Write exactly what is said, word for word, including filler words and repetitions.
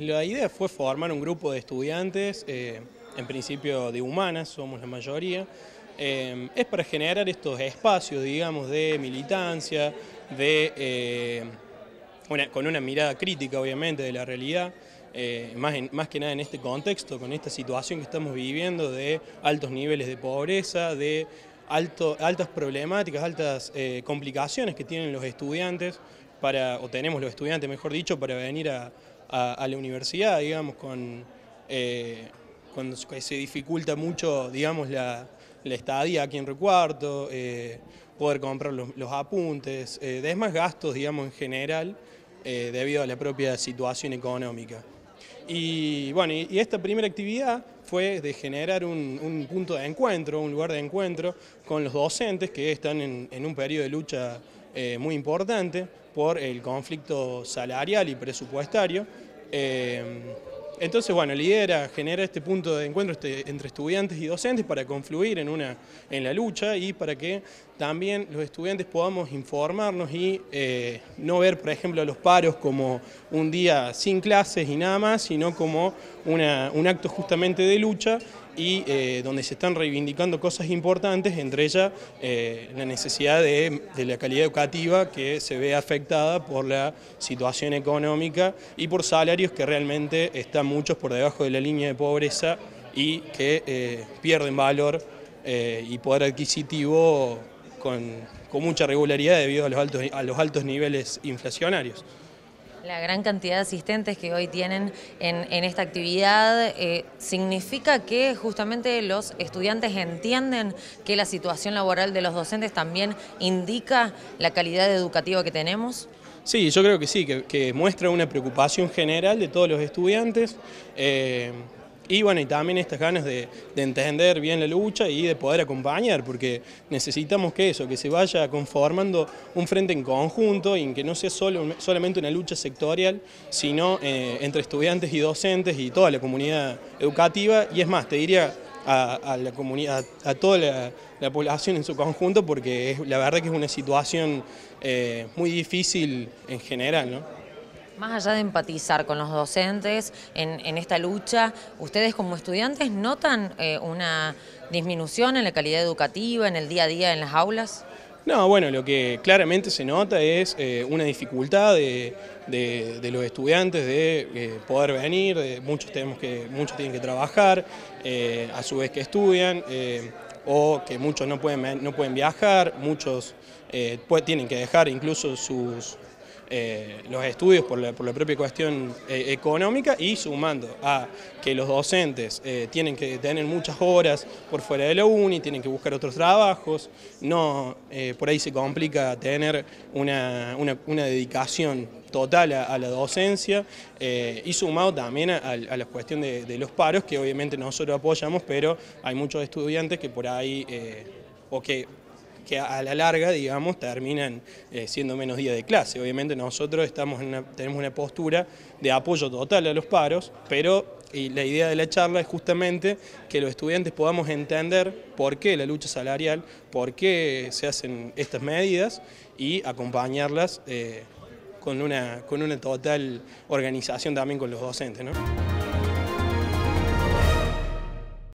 la idea fue formar un grupo de estudiantes, eh, en principio de humanas, somos la mayoría. Eh, es para generar estos espacios, digamos, de militancia, de, eh, una, con una mirada crítica, obviamente, de la realidad, eh, más, en, más que nada en este contexto, con esta situación que estamos viviendo de altos niveles de pobreza, de alto, altas problemáticas, altas eh, complicaciones que tienen los estudiantes, para, o tenemos los estudiantes, mejor dicho, para venir a, a, a la universidad, digamos, con, eh, cuando se dificulta mucho, digamos, la, la estadía aquí en Río Cuarto, eh, poder comprar los, los apuntes, eh, demás gastos, digamos, en general, eh, debido a la propia situación económica. Y bueno, y, y esta primera actividad fue de generar un, un punto de encuentro, un lugar de encuentro con los docentes que están en, en un periodo de lucha eh, muy importante por el conflicto salarial y presupuestario. Eh, Entonces, bueno, la idea era generar este punto de encuentro este, entre estudiantes y docentes para confluir en, una, en la lucha y para que también los estudiantes podamos informarnos y eh, no ver, por ejemplo, los paros como un día sin clases y nada más, sino como una, un acto justamente de lucha y eh, donde se están reivindicando cosas importantes, entre ellas eh, la necesidad de, de la calidad educativa que se ve afectada por la situación económica y por salarios que realmente están muchos por debajo de la línea de pobreza y que eh, pierden valor eh, y poder adquisitivo con, con mucha regularidad debido a los altos, a los altos niveles inflacionarios. La gran cantidad de asistentes que hoy tienen en, en esta actividad eh, significa que justamente los estudiantes entienden que la situación laboral de los docentes también indica la calidad educativa que tenemos. Sí, yo creo que sí, que, que muestra una preocupación general de todos los estudiantes. Eh, Y bueno, y también estas ganas de, de entender bien la lucha y de poder acompañar, porque necesitamos que eso, que se vaya conformando un frente en conjunto y que no sea solo, solamente una lucha sectorial, sino eh, entre estudiantes y docentes y toda la comunidad educativa, y es más, te diría a, a la comunidad, a, a toda la, la población en su conjunto, porque es, la verdad que es una situación eh, muy difícil en general, ¿no? Más allá de empatizar con los docentes en, en esta lucha, ¿ustedes como estudiantes notan eh, una disminución en la calidad educativa, en el día a día en las aulas? No, bueno, lo que claramente se nota es eh, una dificultad de, de, de los estudiantes de eh, poder venir, de, muchos, tenemos que, muchos tienen que trabajar, eh, a su vez que estudian, eh, o que muchos no pueden, no pueden viajar, muchos eh, pues, tienen que dejar incluso sus... Eh, los estudios por la, por la propia cuestión eh, económica, y sumando a que los docentes eh, tienen que tener muchas horas por fuera de la uni, tienen que buscar otros trabajos, no, eh, por ahí se complica tener una, una, una dedicación total a, a la docencia, eh, y sumado también a, a la cuestión de, de los paros, que obviamente nosotros apoyamos, pero hay muchos estudiantes que por ahí, eh, o que que a la larga, digamos, terminan eh, siendo menos días de clase. Obviamente nosotros estamos en una, tenemos una postura de apoyo total a los paros, pero y la idea de la charla es justamente que los estudiantes podamos entender por qué la lucha salarial, por qué se hacen estas medidas y acompañarlas eh, con una, con una total organización también con los docentes, ¿no?